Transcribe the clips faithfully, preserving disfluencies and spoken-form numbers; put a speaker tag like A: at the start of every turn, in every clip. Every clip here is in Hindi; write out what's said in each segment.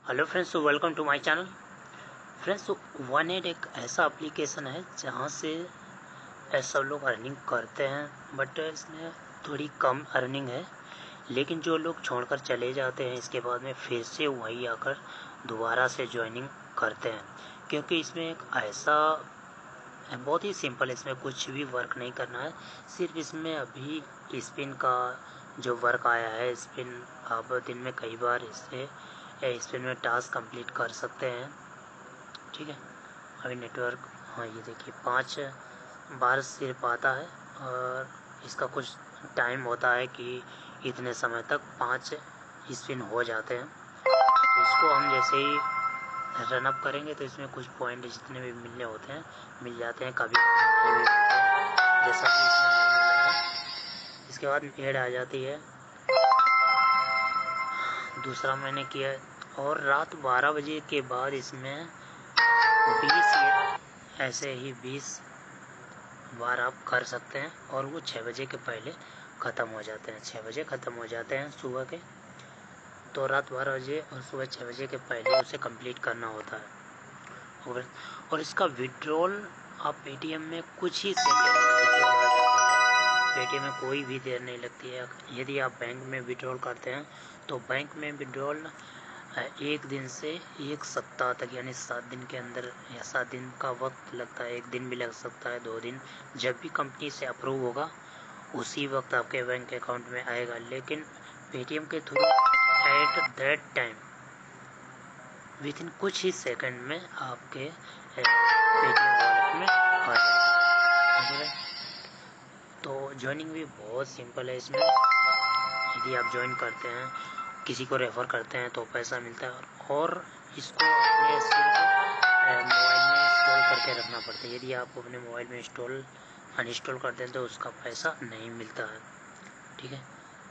A: हेलो फ्रेंड्स, तो welcome to my channel. Friends, तो वन एड एक ऐसा एप्लीकेशन है जहां से सब लोग अर्निंग करते हैं, बट इसमें थोड़ी कम अर्निंग है। लेकिन जो लोग छोड़कर चले जाते हैं इसके बाद में फिर से वही आकर दोबारा से ज्वाइनिंग करते हैं, क्योंकि इसमें एक ऐसा बहुत ही सिंपल, इसमें कुछ भी वर्क नहीं करना है। सिर्फ इसमें अभी स्पिन का जो वर्क आया है, स्पिन आप दिन में कई बार इससे स्पिन में टास्क कंप्लीट कर सकते हैं। ठीक है, अभी नेटवर्क, हाँ ये देखिए पाँच बार सिर्फ आता है और इसका कुछ टाइम होता है कि इतने समय तक पाँच स्पिन हो जाते हैं। तो इसको हम जैसे ही रन अप करेंगे तो इसमें कुछ पॉइंट जितने भी मिलने होते हैं मिल जाते हैं, कभी नहीं भी मिलते हैं, जैसा कि इसमें नहीं मिला है। इसके बाद एड आ जाती है, दूसरा मैंने किया है, और रात बारह बजे के बाद इसमें बीस ऐसे ही बीस बार आप कर सकते हैं, और वो छः बजे के पहले ख़त्म हो जाते हैं। छः बजे ख़त्म हो जाते हैं सुबह के, तो रात बारह बजे और सुबह छः बजे के पहले उसे कंप्लीट करना होता है। और, और इसका विड्रॉल आप पेटीएम में कुछ ही सेकेंड में विड्रॉल कर सकते हैं। पेटीएम में कोई भी देर नहीं लगती है। यदि आप बैंक में विड्रॉल करते हैं तो बैंक में विड्रॉल एक दिन से एक सप्ताह तक, यानी सात दिन के अंदर या सात दिन का वक्त लगता है। एक दिन भी लग सकता है, दो दिन, जब भी कंपनी से अप्रूव होगा उसी वक्त आपके बैंक अकाउंट में आएगा। लेकिन पेटीएम के through at that time within कुछ ही सेकंड में आपके पेटीएम वॉलेट में आ जाएगा। है? तो ज्वाइनिंग भी बहुत सिंपल है। इसमें यदि आप ज्वाइन करते हैं, किसी को रेफ़र करते हैं तो पैसा मिलता है, और इसको अपने सिर्फ मोबाइल में इंस्टॉल करके रखना पड़ता है। यदि आप अपने मोबाइल में इंस्टॉल अनइंस्टॉल करते हैं तो उसका पैसा नहीं मिलता है। ठीक है,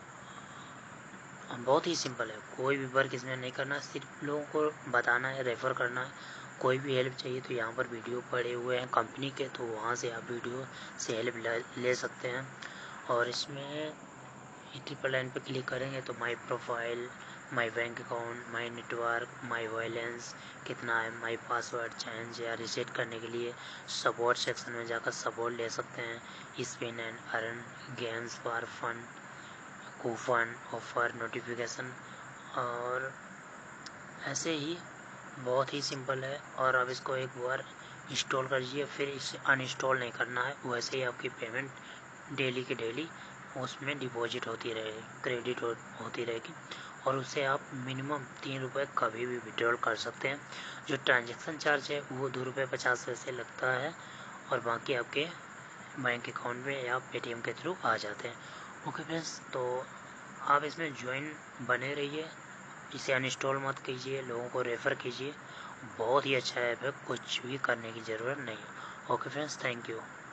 A: बहुत ही सिंपल है, कोई भी वर्क इसमें नहीं करना, सिर्फ लोगों को बताना है, रेफ़र करना है। कोई भी हेल्प चाहिए तो यहाँ पर वीडियो पड़े हुए हैं कंपनी के, तो वहाँ से आप वीडियो से हेल्प ले सकते हैं। और इसमें ट्रिपल लाइन पर क्लिक करेंगे तो my profile, my bank account, my network, my balance कितना है, माई पासवर्ड चेंज या रिसेट करने के लिए सपोर्ट सेक्शन में जाकर सपोर्ट ले सकते हैं। Spin and earn, games for fun, coupon, offer, notification, और ऐसे ही बहुत ही सिंपल है। और अब इसको एक बार इंस्टॉल करिए, फिर इसे अनइंस्टॉल नहीं करना है। वैसे ही आपकी पेमेंट डेली के डेली उसमें डिपॉजिट होती रहेगी, क्रेडिट हो, होती रहेगी, और उससे आप मिनिमम तीन रुपये कभी भी विड्रॉल कर सकते हैं। जो ट्रांजैक्शन चार्ज है वो दो रुपये पचास पैसे लगता है, और बाकी आपके बैंक अकाउंट में या पेटीएम के थ्रू आ जाते हैं। ओके फ्रेंड्स, तो आप इसमें ज्वाइन बने रहिए, इसे अनइंस्टॉल मत कीजिए, लोगों को रेफ़र कीजिए। बहुत ही अच्छा ऐप है, कुछ भी करने की ज़रूरत नहीं है। Okay friends, thank you.